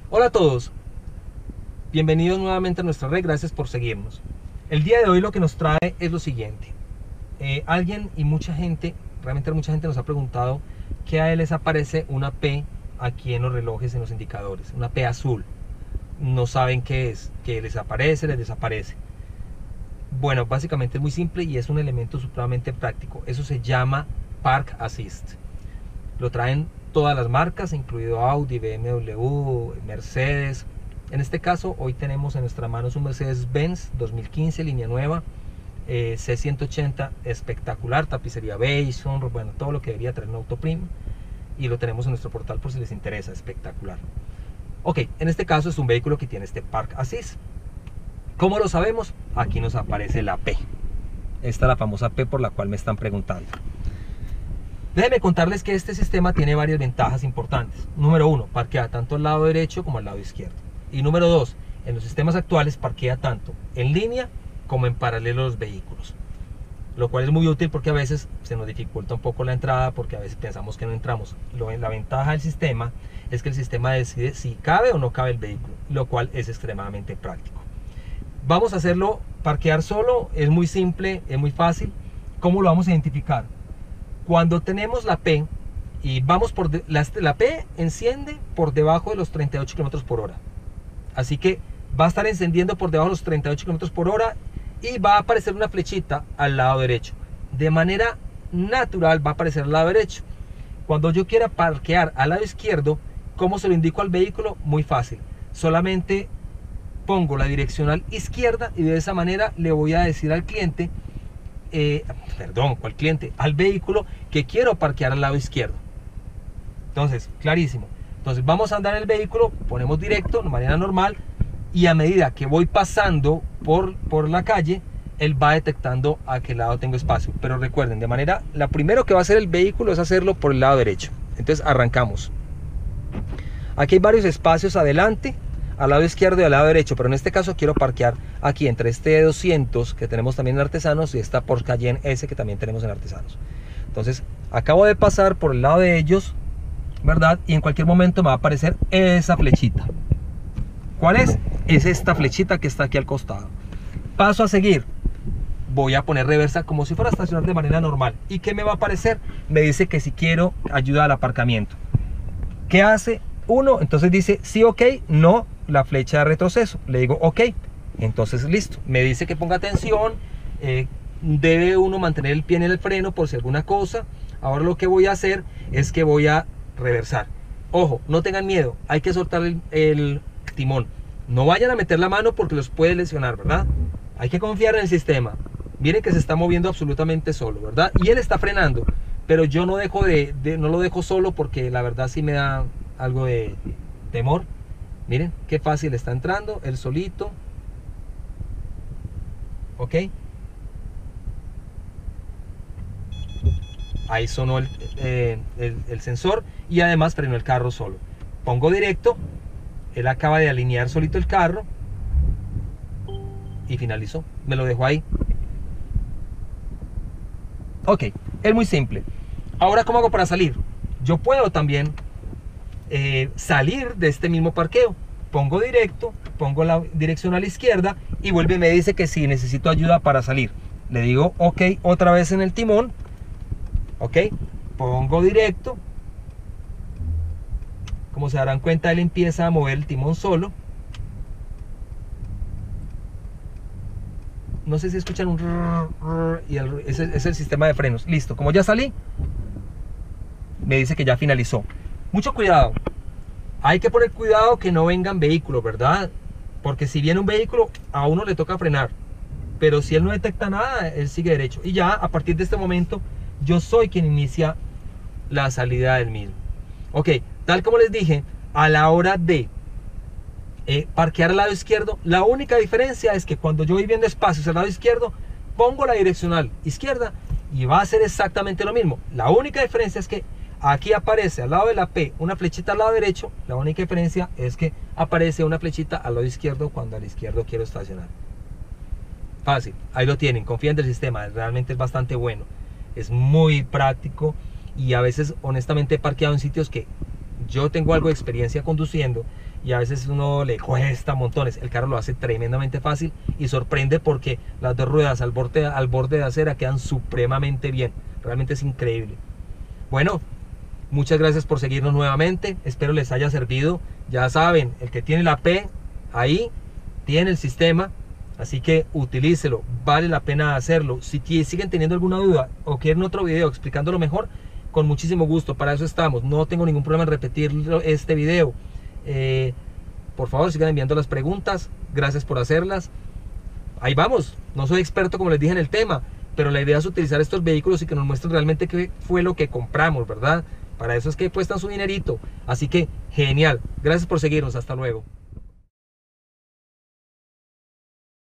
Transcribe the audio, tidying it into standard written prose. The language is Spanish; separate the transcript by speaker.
Speaker 1: Hola a todos, bienvenidos nuevamente a nuestra red, gracias por seguirnos. El día de hoy lo que nos trae es lo siguiente. Alguien y mucha gente, realmente mucha gente nos ha preguntado que a él les aparece una P aquí en los relojes, en los indicadores, una P azul. No saben qué es, que les aparece, les desaparece. Bueno, básicamente es muy simple y es un elemento supremamente práctico. Eso se llama Park Assist. Lo traen todas las marcas, incluido Audi, BMW, Mercedes. En este caso, hoy tenemos en nuestras manos un Mercedes-Benz 2015, línea nueva, C180, espectacular, tapicería beige, bueno, todo lo que debería traer un auto premium. Y lo tenemos en nuestro portal por si les interesa, espectacular. Ok, en este caso es un vehículo que tiene este Park Assist. ¿Cómo lo sabemos? Aquí nos aparece la P. Esta es la famosa P por la cual me están preguntando. Déjenme contarles que este sistema tiene varias ventajas importantes. Número 1, parquea tanto al lado derecho como al lado izquierdo. Y número 2, en los sistemas actuales parquea tanto en línea como en paralelo a los vehículos. Lo cual es muy útil porque a veces se nos dificulta un poco la entrada, porque a veces pensamos que no entramos. La ventaja del sistema es que el sistema decide si cabe o no cabe el vehículo, lo cual es extremadamente práctico. Vamos a hacerlo parquear solo, es muy simple, es muy fácil. ¿Cómo lo vamos a identificar? Cuando tenemos la P y vamos por la P enciende por debajo de los 38 km por hora. Así que va a estar encendiendo por debajo de los 38 km por hora y va a aparecer una flechita al lado derecho. De manera natural va a aparecer al lado derecho. Cuando yo quiera parquear al lado izquierdo, ¿cómo se lo indico al vehículo? Muy fácil. Solamente pongo la direccional izquierda y de esa manera le voy a decir al cliente, ¿cuál cliente? Al vehículo que quiero parquear al lado izquierdo. Entonces, clarísimo. Entonces vamos a andar en el vehículo, ponemos directo, de manera normal, y a medida que voy pasando por la calle, él va detectando a qué lado tengo espacio. Pero recuerden, la primero que va a hacer el vehículo es hacerlo por el lado derecho. Entonces arrancamos. Aquí hay varios espacios adelante, al lado izquierdo y al lado derecho, pero en este caso quiero parquear aquí entre este 200 que tenemos también en Artesanos y esta Porsche Cayenne S que también tenemos en Artesanos. Entonces acabo de pasar por el lado de ellos, ¿verdad? Y en cualquier momento me va a aparecer esa flechita. ¿Cuál es? Es esta flechita que está aquí al costado. Paso a seguir. Voy a poner reversa como si fuera a estacionar de manera normal. ¿Y qué me va a aparecer? Me dice que si quiero ayuda al aparcamiento. ¿Qué hace? Uno, entonces dice sí, ok, no, la flecha de retroceso. Le digo ok, entonces listo. Me dice que ponga atención, debe uno mantener el pie en el freno por si alguna cosa. Ahora lo que voy a hacer es que voy a reversar. Ojo, no tengan miedo, hay que soltar el timón. No vayan a meter la mano porque los puede lesionar, ¿verdad? Hay que confiar en el sistema. Miren que se está moviendo absolutamente solo, ¿verdad? Y él está frenando, pero yo no lo dejo solo porque la verdad sí me da algo de temor. Miren qué fácil está entrando, él solito. Ok. Ahí sonó el sensor y además frenó el carro solo. Pongo directo, él acaba de alinear solito el carro y finalizó. Me lo dejó ahí. Ok, es muy simple. Ahora, ¿cómo hago para salir? Yo puedo también salir de este mismo parqueo. Pongo directo, pongo la dirección a la izquierda y vuelve y me dice que sí, necesito ayuda para salir. Le digo ok, otra vez en el timón. Ok, pongo directo. Como se darán cuenta, él empieza a mover el timón solo. No sé si escuchan un y ese es el sistema de frenos. Listo, como ya salí, me dice que ya finalizó. Mucho cuidado. Hay que poner cuidado que no vengan vehículos, ¿verdad? Porque si viene un vehículo, a uno le toca frenar. Pero si él no detecta nada, él sigue derecho. Y ya a partir de este momento, yo soy quien inicia la salida del mismo. Ok, tal como les dije, a la hora de parquear al lado izquierdo, la única diferencia es que cuando yo voy viendo espacios al lado izquierdo, pongo la direccional izquierda y va a ser exactamente lo mismo. La única diferencia es que aquí aparece al lado de la P una flechita al lado derecho. La única diferencia es que aparece una flechita al lado izquierdo cuando al izquierdo quiero estacionar. Fácil, ahí lo tienen, confíen del sistema, realmente es bastante bueno. Es muy práctico y a veces honestamente he parqueado en sitios que yo tengo algo de experiencia conduciendo y a veces uno le cuesta montones. El carro lo hace tremendamente fácil y sorprende porque las dos ruedas al borde de acera quedan supremamente bien. Realmente es increíble. Bueno, muchas gracias por seguirnos nuevamente. Espero les haya servido. Ya saben, el que tiene la P, ahí tiene el sistema. Así que utilícelo, vale la pena hacerlo. Si siguen teniendo alguna duda o quieren otro video explicándolo mejor, con muchísimo gusto, para eso estamos. No tengo ningún problema en repetir este video. Por favor, sigan enviando las preguntas. Gracias por hacerlas. Ahí vamos. No soy experto, como les dije, en el tema, pero la idea es utilizar estos vehículos y que nos muestren realmente qué fue lo que compramos, ¿verdad? Para eso es que cuestan su dinerito. Así que, genial. Gracias por seguirnos. Hasta luego.